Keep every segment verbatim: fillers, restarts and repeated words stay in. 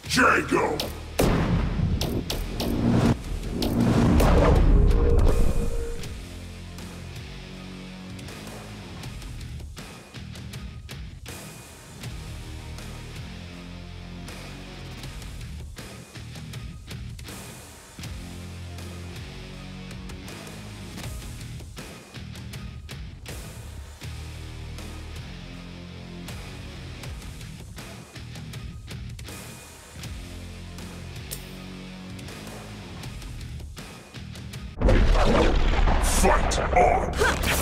Jacob! Fight on!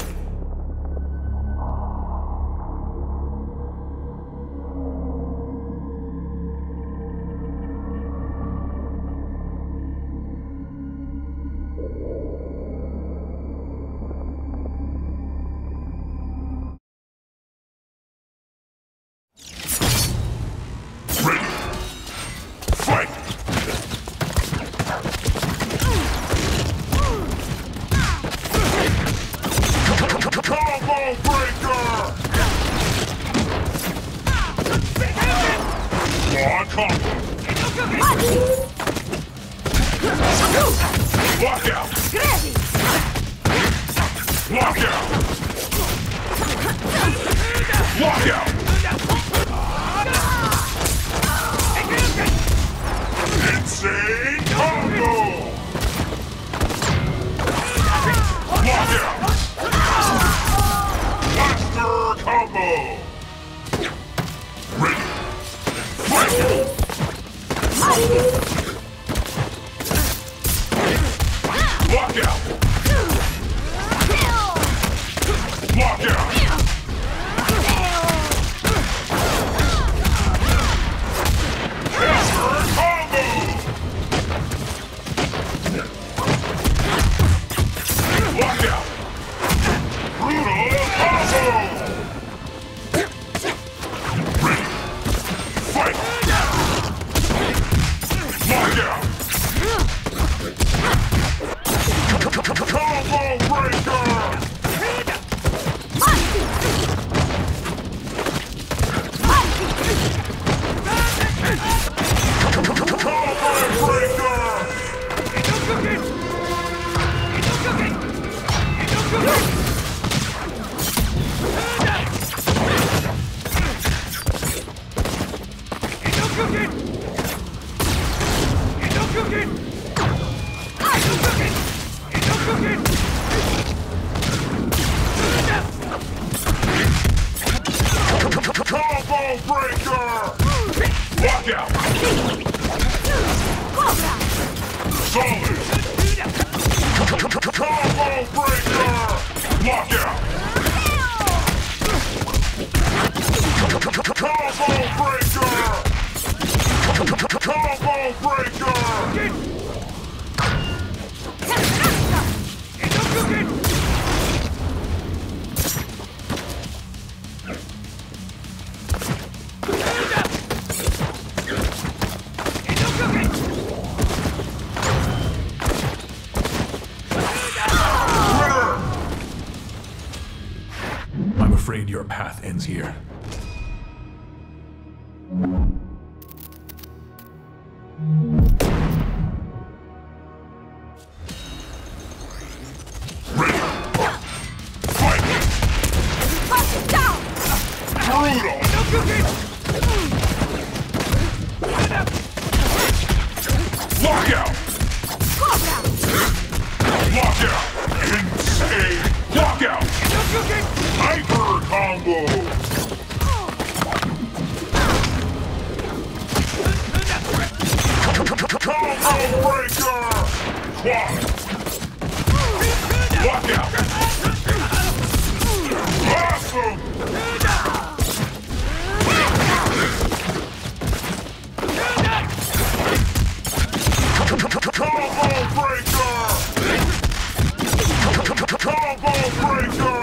Ready! Fight! Combo breaker! Quad combo! Lockout! Lockout! Lockout! Insane combo! Lockout! Blaster combo! Ready! Fight! Lockout! Lockout! Blaster combo! Lockout! Brutal combo! Ready! Fight! Lockout! Combo breaker! Combo breaker! Combo breaker! Lockout! Solid! Combo breaker! Lockout! Combo breaker! Combo breaker! I'm afraid your path ends here. Ready! Fight! Brutal! Lockout! Lockout! Insane! Lockout! Hyper combo! Combo breaker! Quad! Lockout! Awesome! Combo breaker! Combo breaker!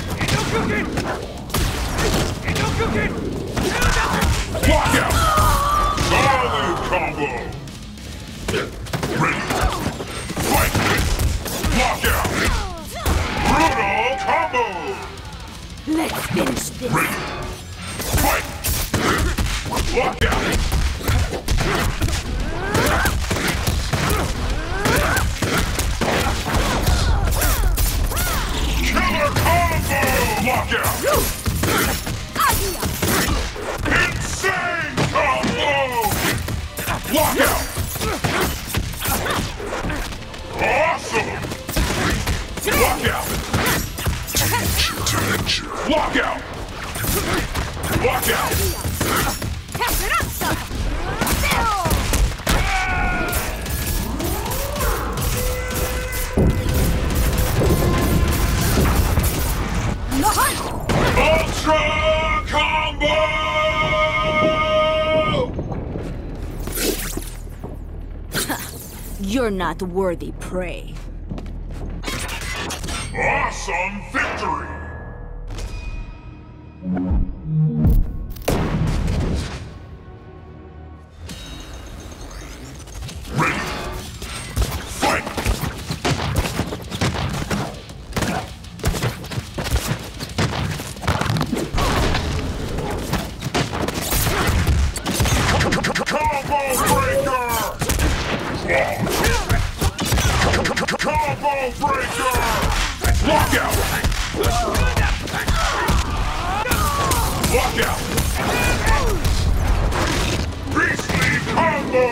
Lockout! Solid combo! Ready! Fight! Lockout! Brutal combo! Let's finish this. Ready! Fight! Lockout! Killer combo! Lockout! Insane combo! Lockout! Awesome! Lockout! Lockout! Lockout! Ultra combo! You're not worthy prey. Awesome victory! Ready! Fight! Combo breaker! Combo breaker! Lockout! Lockout! Beastly combo!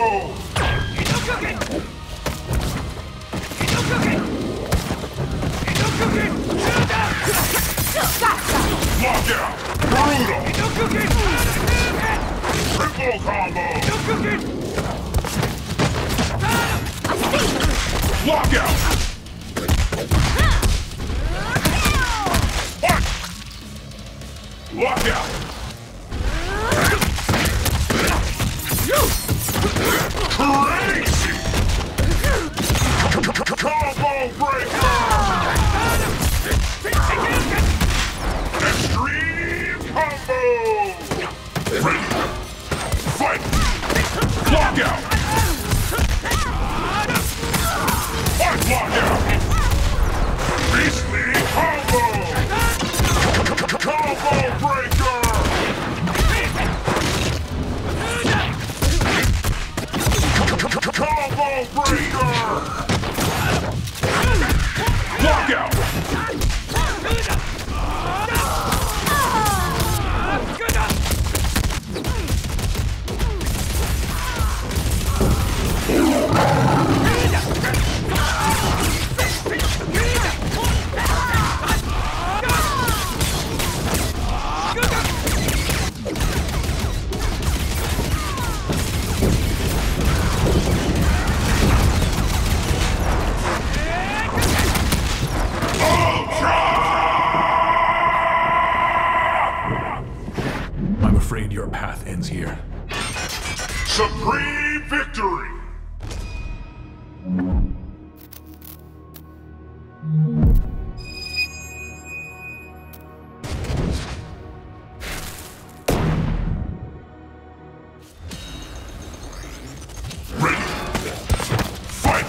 Lockout! Brutal! Triple combo! Lockout! What? Lockout! Crazy! Combo breaker! Extreme combo! Ready! Fight! Lockout! Fight lockout! Beastly combo! Combo breaker! Combo breaker! Lockout! I'm afraid your path ends here. Supreme victory! Ready! Fight!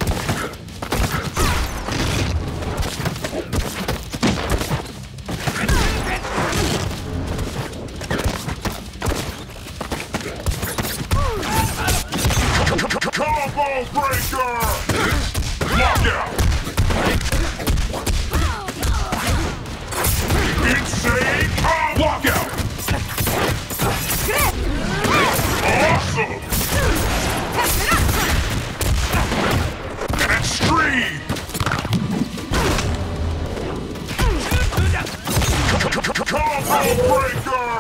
Combo breaker! Lockout! Insane combo! Lockout! Awesome! Extreme! Combo breaker!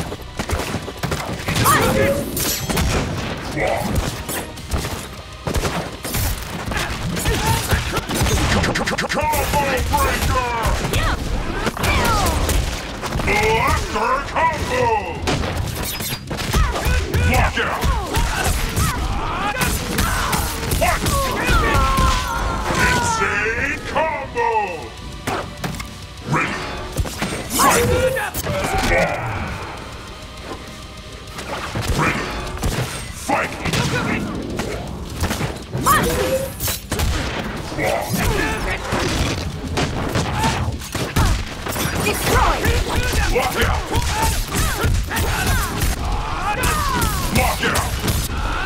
Combo breaker! Blaster combo! Lockout! What? Insane combo! Ready! Fight! Ready! Fight! Destroy! Lockout! Lockout!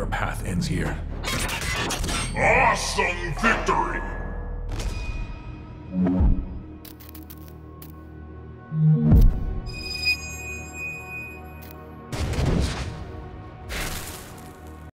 your path ends here. Awesome victory!